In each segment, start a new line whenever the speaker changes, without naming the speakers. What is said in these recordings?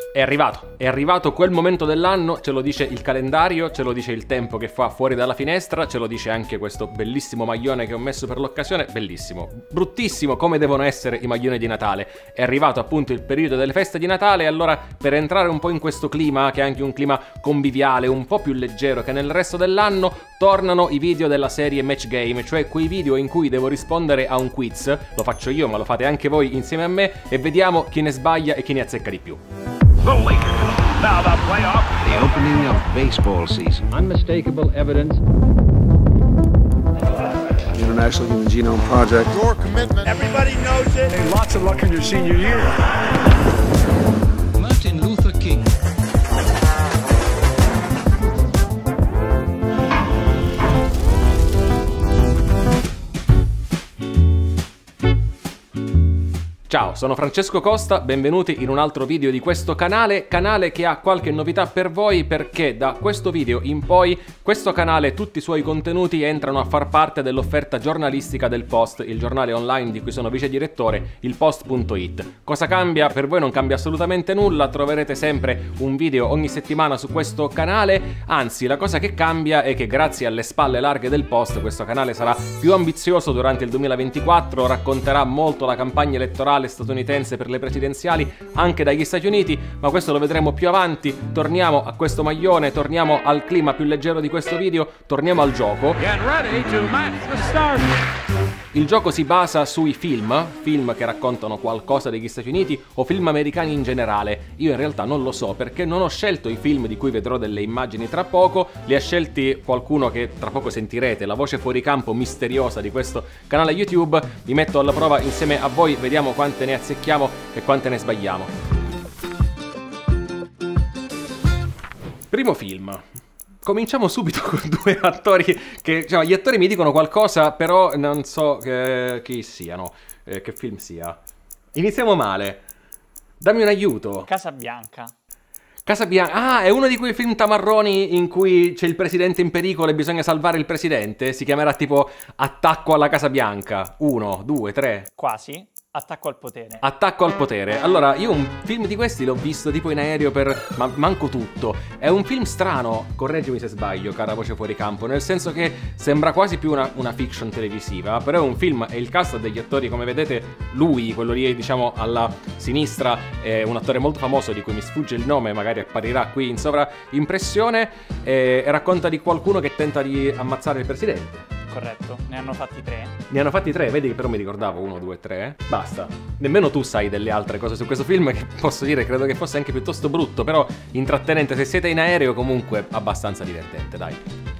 È arrivato quel momento dell'anno, ce lo dice il calendario, ce lo dice il tempo che fa fuori dalla finestra, ce lo dice anche questo bellissimo maglione che ho messo per l'occasione, bellissimo, bruttissimo come devono essere i maglioni di Natale. È arrivato appunto il periodo delle feste di Natale e allora per entrare un po' in questo clima, che è anche un clima conviviale, un po' più leggero che nel resto dell'anno, tornano i video della serie Match Game, cioè quei video in cui devo rispondere a un quiz, lo faccio io ma lo fate anche voi insieme a me e vediamo chi ne sbaglia e chi ne azzecca di più.
The Lakers. Now the playoff.
The opening of baseball season.
Unmistakable evidence.
International Human Genome Project.
Your commitment. Everybody knows it.
Hey, lots of luck in your senior year.
Martin Luther King.
Ciao, sono Francesco Costa, benvenuti in un altro video di questo canale che ha qualche novità per voi perché da questo video in poi questo canale e tutti i suoi contenuti entrano a far parte dell'offerta giornalistica del Post, il giornale online di cui sono vice direttore, il Post.it. Cosa cambia? Per voi non cambia assolutamente nulla, troverete sempre un video ogni settimana su questo canale, anzi la cosa che cambia è che grazie alle spalle larghe del Post questo canale sarà più ambizioso durante il 2024, racconterà molto la campagna elettorale statunitense per le presidenziali anche dagli Stati Uniti, ma questo lo vedremo più avanti. Torniamo a questo maglione, torniamo al clima più leggero di questo video, torniamo al gioco. Il gioco si basa sui film che raccontano qualcosa degli Stati Uniti o film americani in generale. Io in realtà non lo so perché non ho scelto i film di cui vedrò delle immagini tra poco, li ha scelti qualcuno che tra poco sentirete, la voce fuori campo misteriosa di questo canale YouTube. Vi metto alla prova insieme a voi, vediamo quante ne azzecchiamo e quante ne sbagliamo. Primo film. Cominciamo subito con due attori che, cioè, gli attori mi dicono qualcosa, però non so chi siano, che film sia. Iniziamo male. Dammi un aiuto.
Casabianca.
Casabianca. Ah, è uno di quei film tamarroni in cui c'è il presidente in pericolo e bisogna salvare il presidente? Si chiamerà tipo Attacco alla Casa Bianca. 1, 2, 3.
Quasi. Attacco al potere.
Attacco al potere. Allora, io un film di questi l'ho visto tipo in aereo ma manco tutto. È un film strano, correggimi se sbaglio, cara voce fuori campo, nel senso che sembra quasi più una fiction televisiva, però è un film e il cast degli attori, come vedete, lui, quello lì diciamo alla sinistra, è un attore molto famoso di cui mi sfugge il nome, magari apparirà qui in sovraimpressione, e racconta di qualcuno che tenta di ammazzare il presidente.
Corretto, ne hanno fatti 3.
Ne hanno fatti 3, vedi che però mi ricordavo 1, 2, 3. Basta. Nemmeno tu sai delle altre cose su questo film che posso dire, credo che fosse anche piuttosto brutto, però intrattenente. Se siete in aereo comunque abbastanza divertente, dai.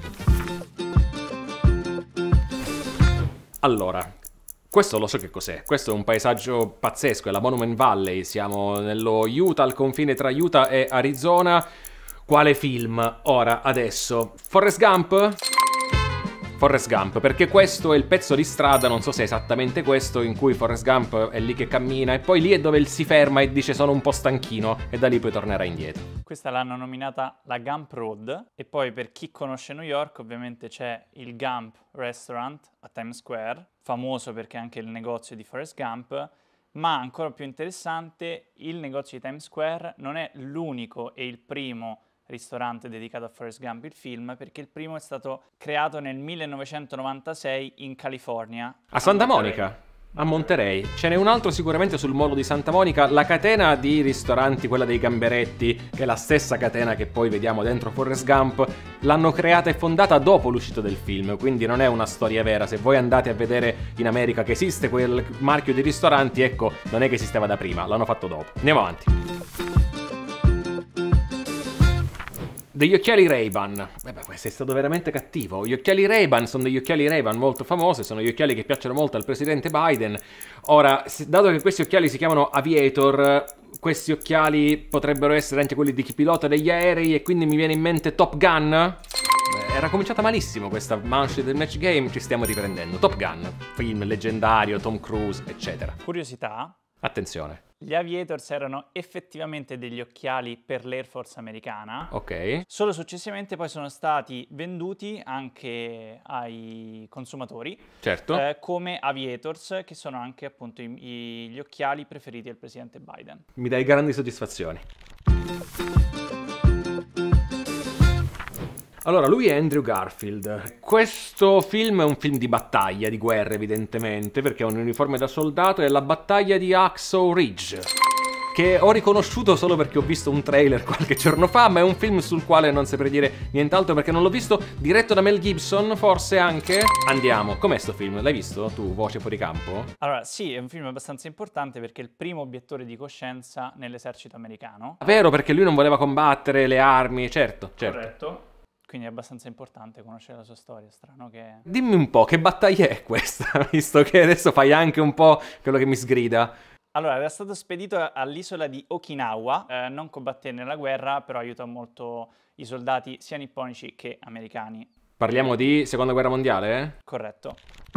Allora, questo lo so che cos'è. Questo è un paesaggio pazzesco, è la Monument Valley. Siamo nello Utah, al confine tra Utah e Arizona. Quale film? Ora, adesso. Forrest Gump? Forrest Gump, perché questo è il pezzo di strada, non so se è esattamente questo, in cui Forrest Gump è lì che cammina e poi lì è dove si ferma e dice sono un po' stanchino e da lì poi tornerà indietro.
Questa l'hanno nominata la Gump Road e poi per chi conosce New York ovviamente c'è il Gump Restaurant a Times Square, famoso perché è anche il negozio di Forrest Gump, ma ancora più interessante il negozio di Times Square non è l'unico e il primo ristorante dedicato a Forrest Gump, il film, perché il primo è stato creato nel 1996 in California.
A Santa Monica? A Monterey. Ce n'è un altro sicuramente sul molo di Santa Monica, la catena di ristoranti, quella dei Gamberetti, che è la stessa catena che poi vediamo dentro Forrest Gump, l'hanno creata e fondata dopo l'uscita del film, quindi non è una storia vera. Se voi andate a vedere in America che esiste quel marchio di ristoranti, ecco, non è che esisteva da prima, l'hanno fatto dopo. Andiamo avanti. Degli occhiali Ray-Ban. Questo è stato veramente cattivo. Gli occhiali Ray-Ban sono degli occhiali Ray-Ban molto famosi, sono gli occhiali che piacciono molto al presidente Biden. Ora, dato che questi occhiali si chiamano Aviator, questi occhiali potrebbero essere anche quelli di chi pilota degli aerei e quindi mi viene in mente Top Gun. Era cominciata malissimo questa manche del Match Game, ci stiamo riprendendo. Top Gun, film leggendario, Tom Cruise, eccetera.
Curiosità.
Attenzione.
Gli Aviators erano effettivamente degli occhiali per l'Air Force americana.
Ok.
Solo successivamente poi sono stati venduti anche ai consumatori.
Certo.
Come Aviators, che sono anche appunto gli occhiali preferiti del presidente Biden.
Mi dai grandi soddisfazioni. Allora, lui è Andrew Garfield. Questo film è un film di battaglia, di guerra evidentemente, perché ha un uniforme da soldato, è la battaglia di Hacksaw Ridge, che ho riconosciuto solo perché ho visto un trailer qualche giorno fa, ma è un film sul quale non saprei dire nient'altro perché non l'ho visto, diretto da Mel Gibson, forse anche. Andiamo, com'è sto film? L'hai visto tu, Voce Fuori Campo?
Allora, sì, è un film abbastanza importante perché è il primo obiettore di coscienza nell'esercito americano.
Vero, perché lui non voleva combattere le armi, certo.
Corretto. Quindi è abbastanza importante conoscere la sua storia, strano che...
Dimmi un po', che battaglia è questa? Visto che adesso fai anche un po' quello che mi sgrida.
Allora, era stato spedito all'isola di Okinawa, non combatté nella guerra, però aiutò molto i soldati sia nipponici che americani.
Parliamo di Seconda Guerra Mondiale?
Corretto.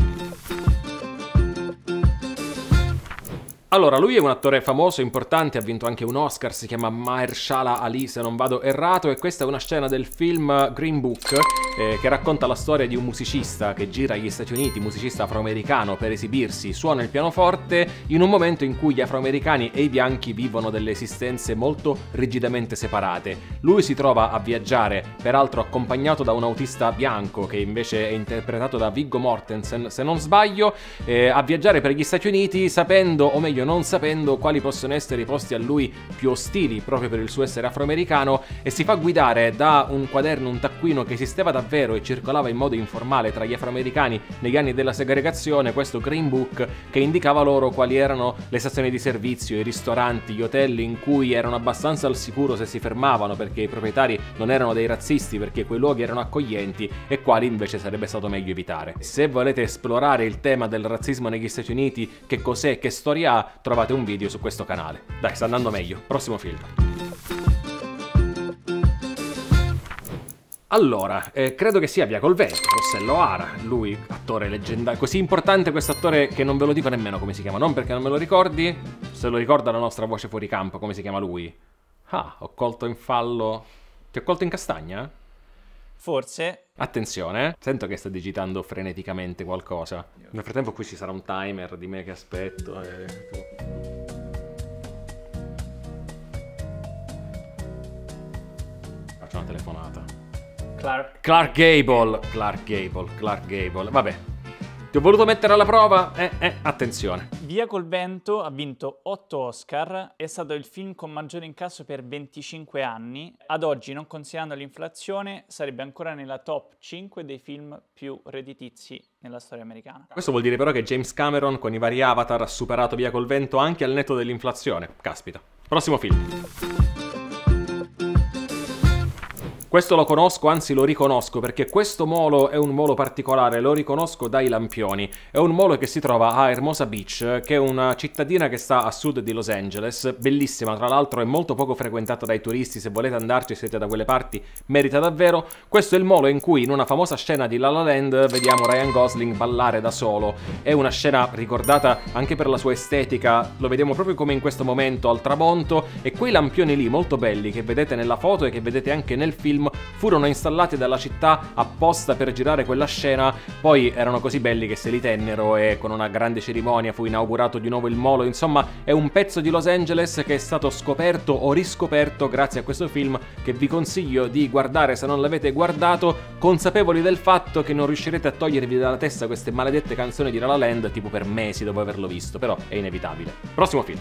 Allora, lui è un attore famoso, importante, ha vinto anche un Oscar, si chiama Mahershala Ali se non vado errato, e questa è una scena del film Green Book che racconta la storia di un musicista che gira agli Stati Uniti, musicista afroamericano, per esibirsi, suona il pianoforte in un momento in cui gli afroamericani e i bianchi vivono delle esistenze molto rigidamente separate. Lui si trova a viaggiare, peraltro accompagnato da un autista bianco che invece è interpretato da Viggo Mortensen, se non sbaglio, a viaggiare per gli Stati Uniti sapendo, o meglio non sapendo, quali possono essere i posti a lui più ostili proprio per il suo essere afroamericano, e si fa guidare da un quaderno, un taccuino che esisteva davvero e circolava in modo informale tra gli afroamericani negli anni della segregazione, questo Green Book che indicava loro quali erano le stazioni di servizio, i ristoranti, gli hotel in cui erano abbastanza al sicuro se si fermavano perché i proprietari non erano dei razzisti, perché quei luoghi erano accoglienti, e quali invece sarebbe stato meglio evitare. Se volete esplorare il tema del razzismo negli Stati Uniti, che cos'è, che storia ha, trovate un video su questo canale. Dai, sta andando meglio. Prossimo film. Allora, credo che sia Via col Vento, Rossello Ara, lui, attore leggendario, così importante questo attore che non ve lo dico nemmeno come si chiama, non perché non me lo ricordi, se lo ricorda la nostra Voce Fuori Campo, come si chiama lui. Ah, ho colto in fallo... Ti ho colto in castagna?
Forse.
Attenzione, sento che sta digitando freneticamente qualcosa. Nel frattempo qui ci sarà un timer di me che aspetto e... Faccio una telefonata. Clark Gable. Vabbè. Ti ho voluto mettere alla prova? Attenzione.
Via col Vento ha vinto 8 Oscar, è stato il film con maggiore incasso per 25 anni. Ad oggi, non considerando l'inflazione, sarebbe ancora nella top 5 dei film più redditizi nella storia americana.
Questo vuol dire però che James Cameron con i vari Avatar ha superato Via col Vento anche al netto dell'inflazione. Caspita. Prossimo film. Questo lo conosco, anzi lo riconosco, perché questo molo è un molo particolare, lo riconosco dai lampioni. È un molo che si trova a Hermosa Beach, che è una cittadina che sta a sud di Los Angeles, bellissima, tra l'altro è molto poco frequentata dai turisti, se volete andarci, siete da quelle parti, merita davvero. Questo è il molo in cui in una famosa scena di La La Land vediamo Ryan Gosling ballare da solo. È una scena ricordata anche per la sua estetica, lo vediamo proprio come in questo momento al tramonto, e quei lampioni lì molto belli che vedete nella foto e che vedete anche nel film furono installati dalla città apposta per girare quella scena, poi erano così belli che se li tennero e con una grande cerimonia fu inaugurato di nuovo il molo. Insomma, è un pezzo di Los Angeles che è stato scoperto o riscoperto grazie a questo film, che vi consiglio di guardare se non l'avete guardato, consapevoli del fatto che non riuscirete a togliervi dalla testa queste maledette canzoni di La La Land tipo per mesi dopo averlo visto, però è inevitabile. Prossimo film.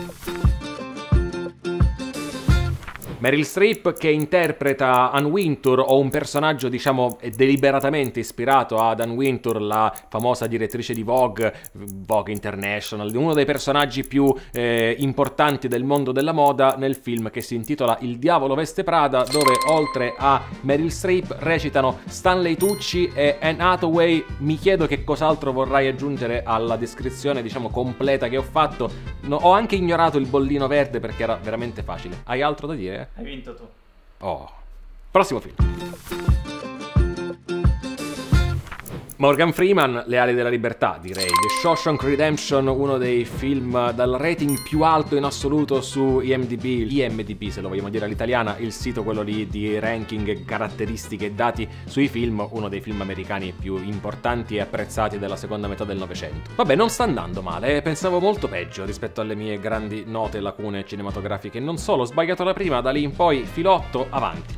Meryl Streep che interpreta Anne Wintour, o un personaggio diciamo deliberatamente ispirato ad Anne Wintour, la famosa direttrice di Vogue International, uno dei personaggi più importanti del mondo della moda, nel film che si intitola Il diavolo veste Prada, dove oltre a Meryl Streep recitano Stanley Tucci e Anne Hathaway. Mi chiedo che cos'altro vorrai aggiungere alla descrizione diciamo completa che ho fatto. Ho anche ignorato il bollino verde perché era veramente facile. Hai altro da dire?
Hai vinto tu.
Oh. Prossimo film. Morgan Freeman, Le ali della libertà, direi. The Shawshank Redemption, uno dei film dal rating più alto in assoluto su IMDb, se lo vogliamo dire all'italiana, il sito quello lì di ranking, caratteristiche e dati sui film, uno dei film americani più importanti e apprezzati della seconda metà del Novecento. Vabbè, non sta andando male, pensavo molto peggio rispetto alle mie grandi note lacune cinematografiche. Non solo, ho sbagliato la prima, da lì in poi filotto, avanti.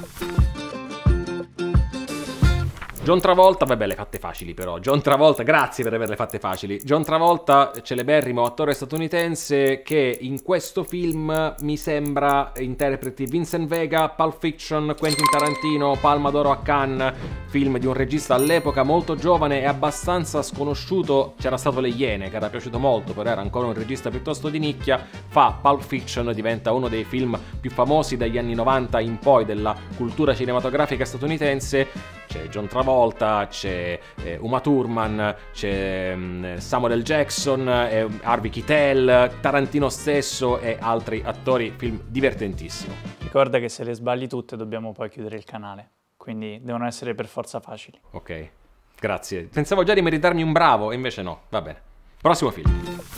John Travolta, vabbè, le fatte facili però. John Travolta, grazie per averle fatte facili. John Travolta, celeberrimo attore statunitense che in questo film mi sembra interpreti Vincent Vega, Pulp Fiction, Quentin Tarantino, Palma d'Oro a Cannes, film di un regista all'epoca molto giovane e abbastanza sconosciuto. C'era stato Le Iene, che era piaciuto molto, però era ancora un regista piuttosto di nicchia. Fa Pulp Fiction, diventa uno dei film più famosi dagli anni 90 in poi della cultura cinematografica statunitense. C'è John Travolta, c'è Uma Thurman, c'è Samuel L. Jackson, Harvey Keitel, Tarantino stesso e altri attori, film divertentissimo.
Ricorda che se le sbagli tutte dobbiamo poi chiudere il canale, quindi devono essere per forza facili.
Ok, grazie. Pensavo già di meritarmi un bravo e invece no, va bene. Prossimo film.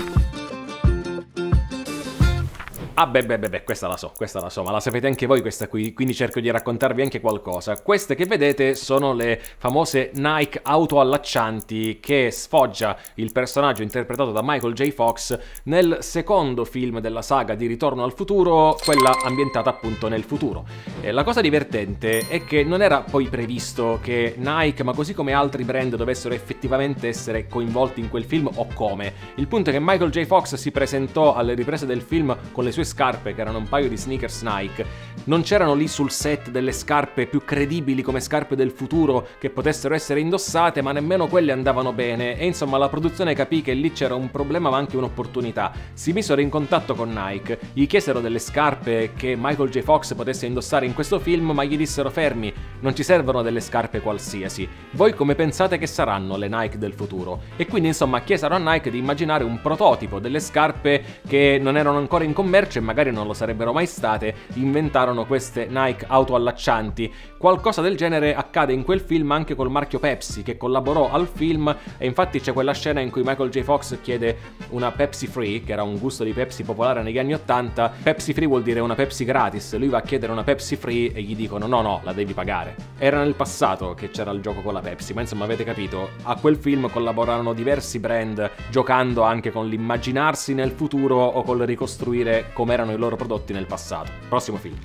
Ah beh, questa la so, ma la sapete anche voi questa qui, quindi cerco di raccontarvi anche qualcosa. Queste che vedete sono le famose Nike autoallaccianti che sfoggia il personaggio interpretato da Michael J. Fox nel secondo film della saga di Ritorno al futuro, quella ambientata appunto nel futuro. E la cosa divertente è che non era poi previsto che Nike, ma così come altri brand, dovessero effettivamente essere coinvolti in quel film o come. Il punto è che Michael J. Fox si presentò alle riprese del film con le sue scarpe, che erano un paio di sneakers Nike. Non c'erano lì sul set delle scarpe più credibili come scarpe del futuro che potessero essere indossate, ma nemmeno quelle andavano bene e insomma la produzione capì che lì c'era un problema ma anche un'opportunità. Si misero in contatto con Nike, gli chiesero delle scarpe che Michael J. Fox potesse indossare in questo film, ma gli dissero: fermi, non ci servono delle scarpe qualsiasi, voi come pensate che saranno le Nike del futuro? E quindi insomma chiesero a Nike di immaginare un prototipo delle scarpe che non erano ancora in commercio e magari non lo sarebbero mai state. Inventarono queste Nike autoallaccianti. Qualcosa del genere accade in quel film anche col marchio Pepsi, che collaborò al film, e infatti c'è quella scena in cui Michael J. Fox chiede una Pepsi Free, che era un gusto di Pepsi popolare negli anni 80. Pepsi Free vuol dire una Pepsi gratis, lui va a chiedere una Pepsi Free e gli dicono no, la devi pagare. Era nel passato che c'era il gioco con la Pepsi, ma insomma avete capito, a quel film collaborarono diversi brand, giocando anche con l'immaginarsi nel futuro o col ricostruire come erano i loro prodotti nel passato. Prossimo film.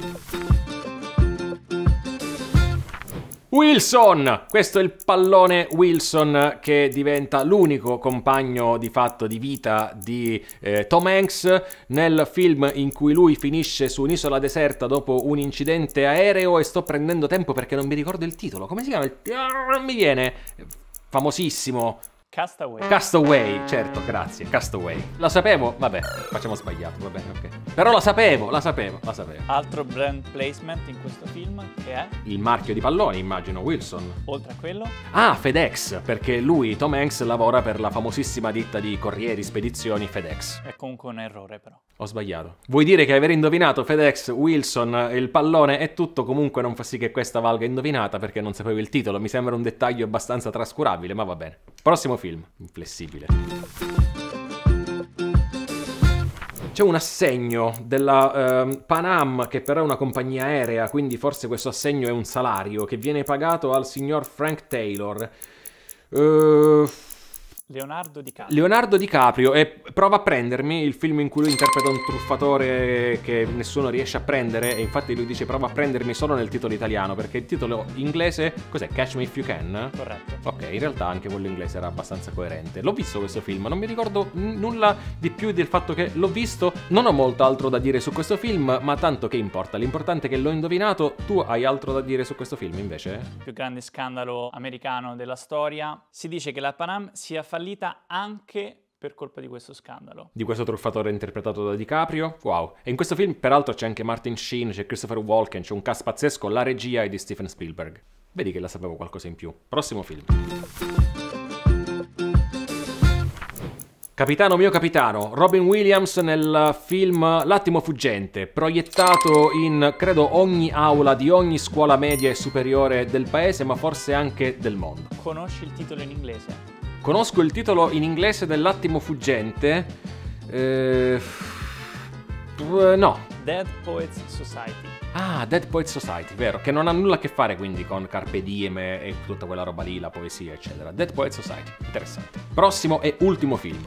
Wilson! Questo è il pallone Wilson che diventa l'unico compagno di fatto di vita di Tom Hanks nel film in cui lui finisce su un'isola deserta dopo un incidente aereo, e sto prendendo tempo perché non mi ricordo il titolo. Come si chiama? Non mi viene. Famosissimo. Castaway, certo, grazie, Castaway. La sapevo? Vabbè, facciamo sbagliato, va bene, ok. Però la sapevo.
Altro brand placement in questo film che è?
Il marchio di palloni, immagino, Wilson.
Oltre a quello?
Ah, FedEx, perché lui, Tom Hanks, lavora per la famosissima ditta di corrieri, spedizioni FedEx.
È comunque un errore però.
Ho sbagliato. Vuoi dire che aver indovinato FedEx, Wilson, il pallone e tutto comunque non fa sì che questa valga indovinata perché non sapevo il titolo? Mi sembra un dettaglio abbastanza trascurabile, ma va bene. Prossimo film. Inflessibile. C'è un assegno della Pan Am, che però è una compagnia aerea, quindi forse questo assegno è un salario che viene pagato al signor Frank Taylor. Leonardo DiCaprio, e prova a prendermi, il film in cui lui interpreta un truffatore che nessuno riesce a prendere, e infatti lui dice prova a prendermi solo nel titolo italiano, perché il titolo inglese, cos'è? Catch Me If You Can?
Corretto.
Ok, in realtà anche quello inglese era abbastanza coerente. L'ho visto questo film, non mi ricordo nulla di più del fatto che l'ho visto, non ho molto altro da dire su questo film, ma tanto che importa, l'importante è che l'ho indovinato. Tu hai altro da dire su questo film invece?
Il più grande scandalo americano della storia. Si dice che la Pan Am sia fallita anche per colpa di questo scandalo. Di questo truffatore interpretato da DiCaprio? Wow. E in questo film peraltro c'è anche Martin Sheen, c'è Christopher Walken, c'è un cast pazzesco, la regia è di Steven Spielberg. Vedi che la sapevo qualcosa in più. Prossimo film.
Capitano mio capitano, Robin Williams nel film L'attimo fuggente, proiettato in credo ogni aula di ogni scuola media e superiore del paese, ma forse anche del mondo.
Conosci il titolo in inglese?
Conosco il titolo in inglese dell'attimo fuggente. No.
Dead Poets Society.
Ah, Dead Poets Society, vero, che non ha nulla a che fare quindi con Carpe Diem e tutta quella roba lì, la poesia, eccetera. Dead Poets Society, interessante. Prossimo e ultimo film.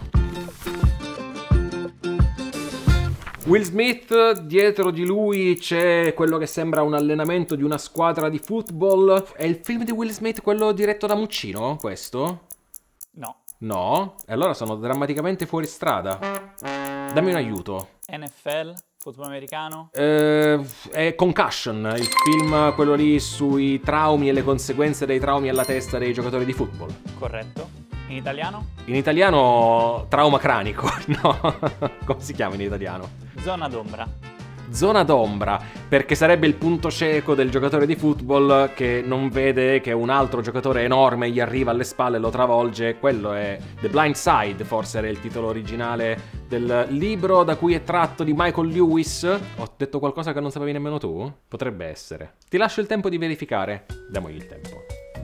Will Smith, dietro di lui c'è quello che sembra un allenamento di una squadra di football. È il film di Will Smith quello diretto da Muccino, questo?
No.
No? E allora sono drammaticamente fuori strada. Dammi un aiuto.
NFL? Football americano?
È Concussion, il film quello lì sui traumi e le conseguenze dei traumi alla testa dei giocatori di football.
Corretto. In italiano?
In italiano trauma cranico, no? Come si chiama in italiano?
Zona d'ombra.
Zona d'ombra, perché sarebbe il punto cieco del giocatore di football che non vede che un altro giocatore enorme gli arriva alle spalle e lo travolge. Quello è The Blind Side, forse era il titolo originale del libro da cui è tratto di Michael Lewis. Ho detto qualcosa che non sapevi nemmeno tu? Potrebbe essere. Ti lascio il tempo di verificare. Diamogli il tempo.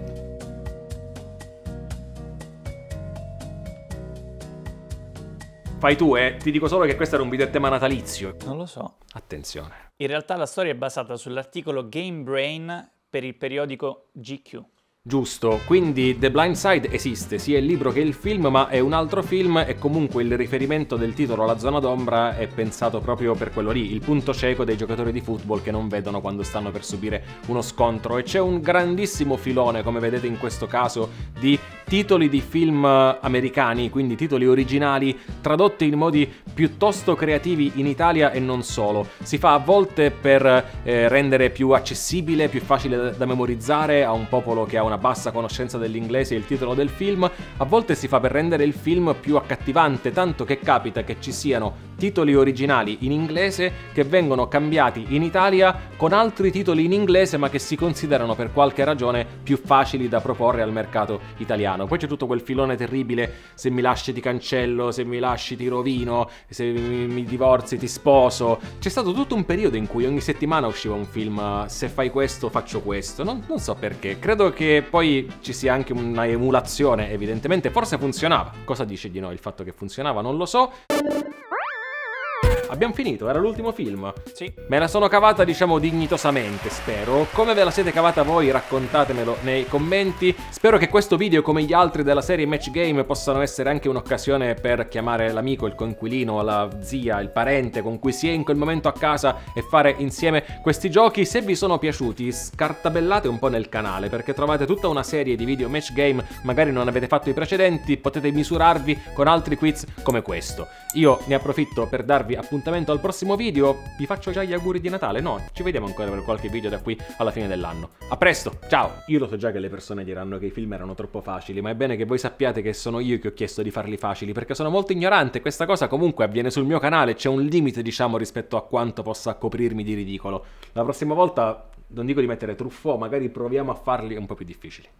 Fai tu, ti dico solo che questo era un video a tema natalizio.
Non lo so.
Attenzione.
In realtà la storia è basata sull'articolo Game Brain per il periodico GQ.
Giusto, quindi The Blind Side esiste, sia il libro che il film, ma è un altro film e comunque il riferimento del titolo alla zona d'ombra è pensato proprio per quello lì, il punto cieco dei giocatori di football che non vedono quando stanno per subire uno scontro. E c'è un grandissimo filone, come vedete in questo caso, di titoli di film americani, quindi titoli originali tradotti in modi piuttosto creativi in Italia e non solo. Si fa a volte per rendere più accessibile, più facile da memorizzare a un popolo che ha una bassa conoscenza dell'inglese il titolo del film, a volte si fa per rendere il film più accattivante, tanto che capita che ci siano titoli originali in inglese che vengono cambiati in Italia con altri titoli in inglese ma che si considerano per qualche ragione più facili da proporre al mercato italiano. Poi c'è tutto quel filone terribile: se mi lasci ti cancello, se mi lasci ti rovino, se mi divorzi ti sposo. C'è stato tutto un periodo in cui ogni settimana usciva un film, se fai questo faccio questo, non so perché. Credo che poi ci sia anche una emulazione, evidentemente, forse funzionava. Cosa dice di noi il fatto che funzionava? Non lo so. Abbiamo finito, era l'ultimo film.
Sì.
Me la sono cavata, diciamo, dignitosamente, spero. Come ve la siete cavata voi? Raccontatemelo nei commenti. Spero che questo video, come gli altri della serie Match Game, possano essere anche un'occasione per chiamare l'amico, il coinquilino, la zia, il parente con cui si è in quel momento a casa e fare insieme questi giochi. Se vi sono piaciuti, scartabellate un po' nel canale, perché trovate tutta una serie di video Match Game, magari non avete fatto i precedenti, potete misurarvi con altri quiz come questo. Io ne approfitto per darvi appuntamento al prossimo video. Vi faccio già gli auguri di Natale? No, ci vediamo ancora per qualche video da qui alla fine dell'anno. A presto, ciao! Io lo so già che le persone diranno che i film erano troppo facili, ma è bene che voi sappiate che sono io che ho chiesto di farli facili, perché sono molto ignorante. Questa cosa comunque avviene sul mio canale, c'è un limite, diciamo, rispetto a quanto possa coprirmi di ridicolo. La prossima volta non dico di mettere Truffaut, magari proviamo a farli un po' più difficili.